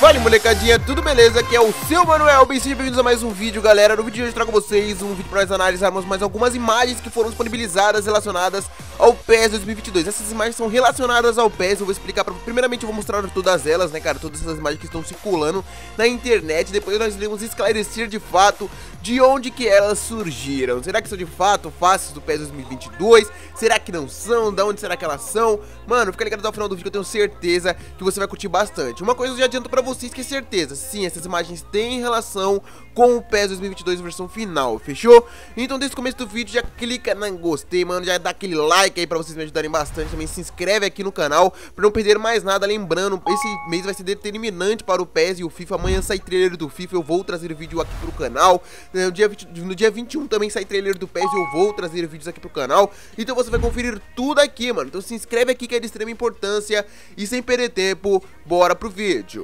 Fala molecadinha, tudo beleza? Aqui é o seu Manuel, bem-vindos a mais um vídeo, galera. No vídeo de hoje eu trago vocês um vídeo para nós analisarmos mais algumas imagens que foram disponibilizadas relacionadas ao PES 2022. Essas imagens são relacionadas ao PES, eu vou explicar, primeiramente eu vou mostrar todas elas, né, cara, todas essas imagens que estão circulando na internet. Depois nós iremos esclarecer de fato de onde que elas surgiram. Será que são de fato faces do PES 2022? Será que não são? Da onde será que elas são? Mano, fica ligado até o final do vídeo que eu tenho certeza que você vai curtir bastante. Uma coisa eu já adianto pra vocês que é certeza, sim, essas imagens têm relação com o PES 2022 versão final, fechou? Então desde o começo do vídeo já clica no gostei, mano, já dá aquele like aí pra vocês me ajudarem bastante. Também se inscreve aqui no canal pra não perder mais nada. Lembrando, esse mês vai ser determinante para o PES e o FIFA. Amanhã sai trailer do FIFA, eu vou trazer vídeo aqui pro canal. No dia 21 também sai trailer do PES e eu vou trazer vídeos aqui pro canal. Então você vai conferir tudo aqui, mano. Então se inscreve aqui que é de extrema importância. E sem perder tempo, bora pro vídeo.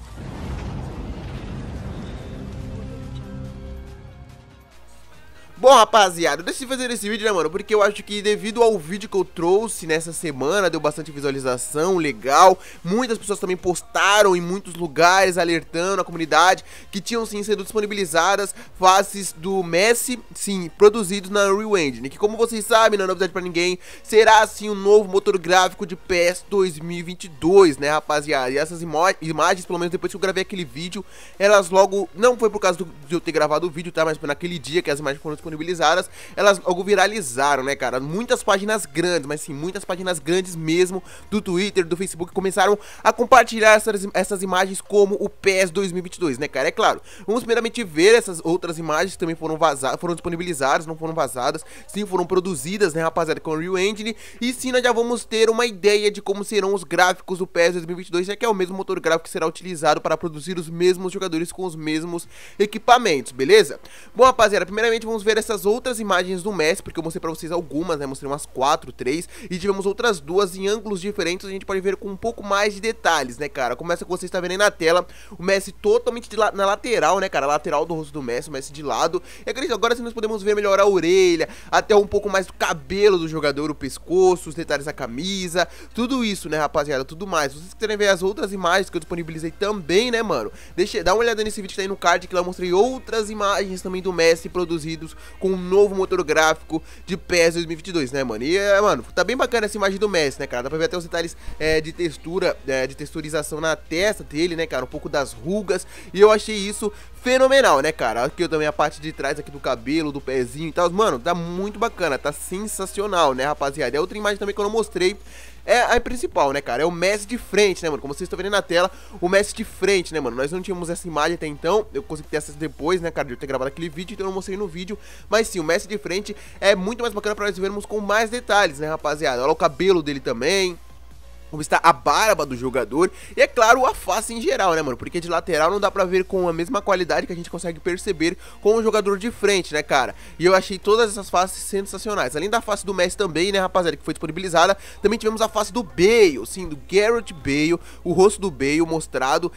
Bom, rapaziada, eu decidi fazer esse vídeo, né, mano, porque eu acho que devido ao vídeo que eu trouxe nessa semana, deu bastante visualização, legal. Muitas pessoas também postaram em muitos lugares, alertando a comunidade que tinham, sim, sido disponibilizadas faces do Messi, sim, produzidos na Unreal Engine, que, como vocês sabem, não é novidade pra ninguém, será, sim, um novo motor gráfico de PES 2022, né, rapaziada. E essas imagens, pelo menos depois que eu gravei aquele vídeo, elas logo, não foi por causa de eu ter gravado o vídeo, tá, mas foi naquele dia que as imagens foram disponibilizadas, elas logo viralizaram, né, cara? Muitas páginas grandes, mas sim, muitas páginas grandes mesmo, do Twitter, do Facebook, começaram a compartilhar essas imagens como o PES 2022, né, cara? É claro, vamos primeiramente ver essas outras imagens que também foram vazadas, foram disponibilizadas, não foram vazadas, sim, foram produzidas, né, rapaziada, com o Unreal Engine, e sim, nós já vamos ter uma ideia de como serão os gráficos do PES 2022, já que é o mesmo motor gráfico que será utilizado para produzir os mesmos jogadores com os mesmos equipamentos, beleza? Bom, rapaziada, primeiramente vamos ver essas outras imagens do Messi, porque eu mostrei pra vocês algumas, né, mostrei umas 4, 3, e tivemos outras duas em ângulos diferentes, a gente pode ver com um pouco mais de detalhes, né, cara. Como essa que vocês estão vendo aí na tela, o Messi totalmente na lateral, né, cara, a lateral do rosto do Messi, o Messi de lado, e agora sim nós podemos ver melhor a orelha, até um pouco mais do cabelo do jogador, o pescoço, os detalhes da camisa, tudo isso, né, rapaziada, tudo mais. Se vocês quiserem ver as outras imagens que eu disponibilizei também, né, mano, dá uma olhada nesse vídeo que tá aí no card, que lá eu mostrei outras imagens também do Messi produzidos com um novo motor gráfico de PES 2022, né, mano? E, mano, tá bem bacana essa imagem do Messi, né, cara? Dá pra ver até os detalhes de textura, de texturização na testa dele, né, cara? Um pouco das rugas, e eu achei isso fenomenal, né, cara? Aqui eu também a parte de trás aqui do cabelo, do pezinho e tal, mano, tá muito bacana, tá sensacional, né, rapaziada? E a outra imagem também que eu não mostrei é a principal, né, cara? É o Messi de frente, né, mano? Como vocês estão vendo na tela, o Messi de frente, né, mano? Nós não tínhamos essa imagem até então, eu consegui ter acesso depois, né, cara, de eu ter gravado aquele vídeo, então eu não mostrei no vídeo. Mas sim, o Messi de frente é muito mais bacana pra nós vermos com mais detalhes, né, rapaziada? Olha o cabelo dele também, como está a barba do jogador, e é claro, a face em geral, né, mano? Porque de lateral não dá pra ver com a mesma qualidade que a gente consegue perceber com o jogador de frente, né, cara? E eu achei todas essas faces sensacionais. Além da face do Messi também, né, rapaziada, que foi disponibilizada, também tivemos a face do Bale, sim, do Gareth Bale, o rosto do Bale mostrado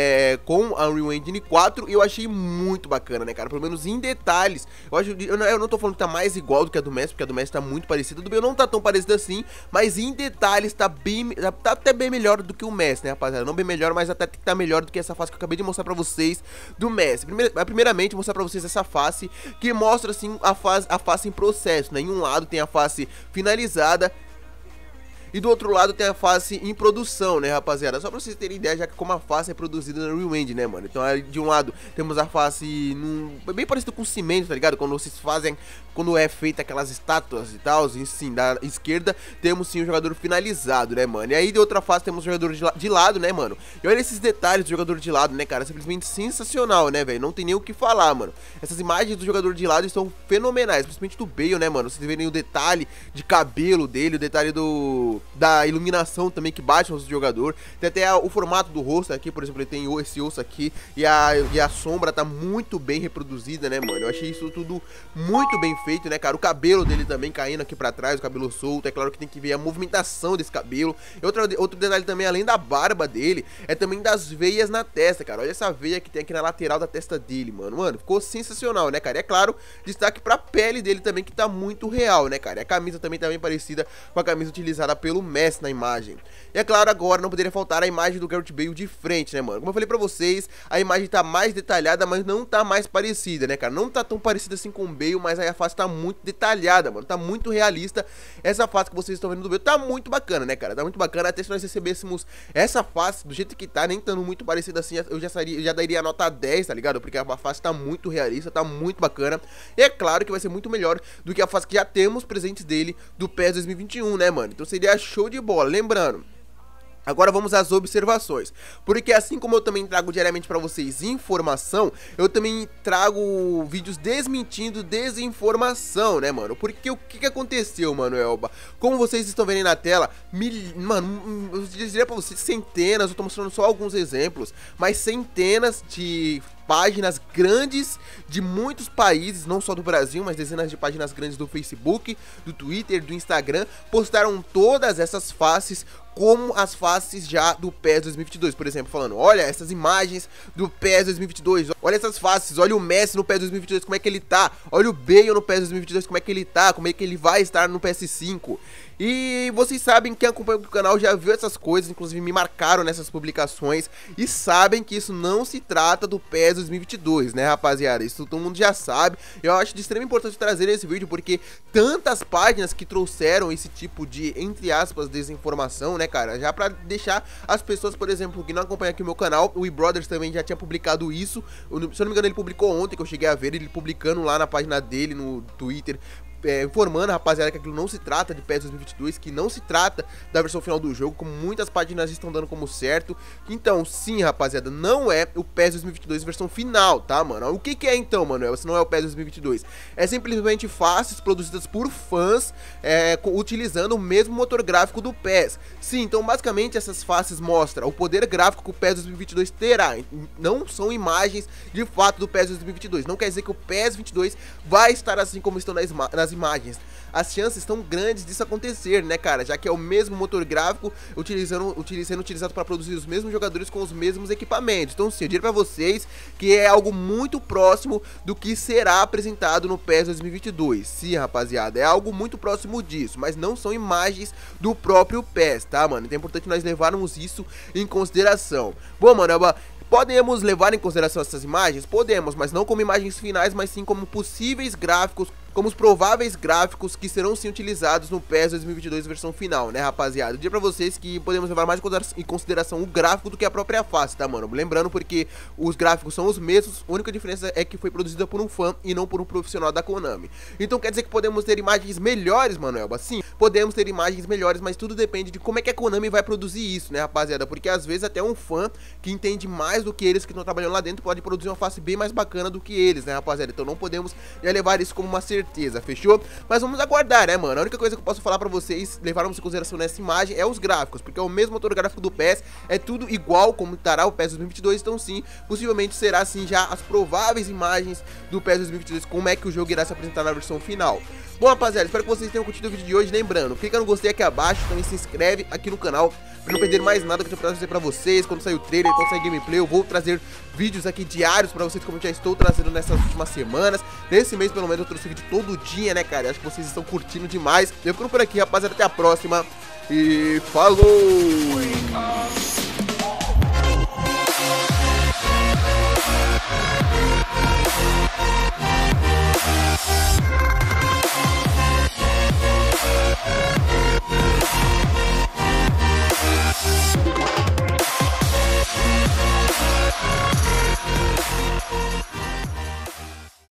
com a Unreal Engine 4, e eu achei muito bacana, né, cara? Pelo menos em detalhes. Eu não tô falando que tá mais igual do que a do Messi, porque a do Messi tá muito parecida, a do Bale não tá tão parecida assim, mas em detalhes tá até bem melhor do que o Messi, né, rapaziada? Não bem melhor, mas até que tá melhor do que essa face que eu acabei de mostrar pra vocês do Messi. Primeiramente, mostrar pra vocês essa face que mostra, assim, a face em processo, né? Em um lado tem a face finalizada e do outro lado tem a face em produção, né, rapaziada? Só pra vocês terem ideia, já que como a face é produzida na Unreal Engine, né, mano? Então, de um lado, temos a face bem parecido com cimento, tá ligado? Quando vocês fazem, quando é feita aquelas estátuas e tal, e sim, da esquerda, temos sim o jogador finalizado, né, mano? E aí, de outra face, temos o jogador de lado, né, mano? E olha esses detalhes do jogador de lado, né, cara? Simplesmente sensacional, né, velho? Não tem nem o que falar, mano. Essas imagens do jogador de lado estão fenomenais, principalmente do Bale, né, mano? Vocês verem o detalhe de cabelo dele, o detalhe da iluminação também que bate no rosto do jogador. Tem até o formato do rosto aqui, por exemplo, ele tem esse osso aqui e a sombra tá muito bem reproduzida, né, mano? Eu achei isso tudo muito bem feito, né, cara? O cabelo dele também caindo aqui pra trás, o cabelo solto. É claro que tem que ver a movimentação desse cabelo. E outro detalhe também, além da barba dele, é também das veias na testa, cara. Olha essa veia que tem aqui na lateral da testa dele, mano. Mano, ficou sensacional, né, cara? E é claro, destaque pra pele dele também, que tá muito real, né, cara? E a camisa também tá bem parecida com a camisa utilizada pelo pelo Messi na imagem. E é claro, agora não poderia faltar a imagem do Gareth Bale de frente, né, mano? Como eu falei pra vocês, a imagem tá mais detalhada, mas não tá mais parecida, né, cara? Não tá tão parecida assim com o Bale, mas aí a face tá muito detalhada, mano. Tá muito realista. Essa face que vocês estão vendo do Bale tá muito bacana, né, cara? Tá muito bacana. Até se nós recebêssemos essa face do jeito que tá, nem estando muito parecida assim, eu já daria a nota 10, tá ligado? Porque a face tá muito realista, tá muito bacana. E é claro que vai ser muito melhor do que a face que já temos presentes dele do PES 2021, né, mano? Então seria show de bola. Lembrando, agora vamos às observações, porque assim como eu também trago diariamente pra vocês informação, eu também trago vídeos desmentindo desinformação, né, mano? Porque o que aconteceu, mano, Elba? Como vocês estão vendo aí na tela, mano, eu diria pra vocês centenas, eu tô mostrando só alguns exemplos, mas centenas de páginas grandes de muitos países, não só do Brasil, mas dezenas de páginas grandes do Facebook, do Twitter, do Instagram, postaram todas essas faces como as faces já do PES 2022, por exemplo, falando, olha essas imagens do PES 2022, olha essas faces, olha o Messi no PES 2022, como é que ele tá, olha o Bale no PES 2022, como é que ele tá, como é que ele vai estar no PS5. E vocês sabem, quem acompanha o canal já viu essas coisas, inclusive me marcaram nessas publicações, e sabem que isso não se trata do PES 2022, né, rapaziada? Isso todo mundo já sabe. Eu acho de extrema importância trazer esse vídeo, porque tantas páginas que trouxeram esse tipo de, entre aspas, desinformação, né, cara? Já pra deixar as pessoas, por exemplo, que não acompanham aqui o meu canal, o eBrothers também já tinha publicado isso, se eu não me engano ele publicou ontem, que eu cheguei a ver ele publicando lá na página dele, no Twitter, informando a rapaziada que aquilo não se trata de PES 2022, que não se trata da versão final do jogo, como muitas páginas estão dando como certo. Então, sim, rapaziada, não é o PES 2022 versão final, tá, mano? O que é então, Manuel, se não é o PES 2022? É simplesmente faces produzidas por fãs, utilizando o mesmo motor gráfico do PES. Sim, então basicamente essas faces mostram o poder gráfico que o PES 2022 terá. Não são imagens de fato do PES 2022. Não quer dizer que o PES 22 vai estar assim como estão nas imagens. As chances estão grandes disso acontecer, né, cara? Já que é o mesmo motor gráfico sendo utilizado para produzir os mesmos jogadores com os mesmos equipamentos. Então, sim, eu diria pra vocês que é algo muito próximo do que será apresentado no PES 2022. Sim, rapaziada, é algo muito próximo disso, mas não são imagens do próprio PES, tá, mano? Então é importante nós levarmos isso em consideração. Bom, mano, podemos levar em consideração essas imagens? Podemos, mas não como imagens finais, mas sim como possíveis gráficos, como os prováveis gráficos que serão sim utilizados no PES 2022 versão final, né, rapaziada? Eu diria pra vocês que podemos levar mais em consideração o gráfico do que a própria face, tá, mano? Lembrando, porque os gráficos são os mesmos, a única diferença é que foi produzida por um fã e não por um profissional da Konami. Então quer dizer que podemos ter imagens melhores, Manuelba? Sim, podemos ter imagens melhores, mas tudo depende de como é que a Konami vai produzir isso, né, rapaziada? Porque às vezes até um fã que entende mais do que eles que estão trabalhando lá dentro pode produzir uma face bem mais bacana do que eles, né, rapaziada? Então não podemos já levar isso como uma certeza, fechou? Mas vamos aguardar, né, mano? A única coisa que eu posso falar pra vocês, levarmos em consideração nessa imagem, é os gráficos, porque é o mesmo motor gráfico do PES, é tudo igual como estará o PES 2022, então sim, possivelmente será assim já as prováveis imagens do PES 2022, como é que o jogo irá se apresentar na versão final. Bom, rapaziada, espero que vocês tenham curtido o vídeo de hoje. Lembrando, clica no gostei aqui abaixo, também se inscreve aqui no canal pra não perder mais nada que eu tenho pra trazer pra vocês. Quando sair o trailer, quando sair gameplay, eu vou trazer vídeos aqui diários pra vocês, como eu já estou trazendo nessas últimas semanas. Nesse mês, pelo menos, eu trouxe vídeo todo dia, né, cara? Acho que vocês estão curtindo demais. Eu fico por aqui, rapaziada, até a próxima e falou!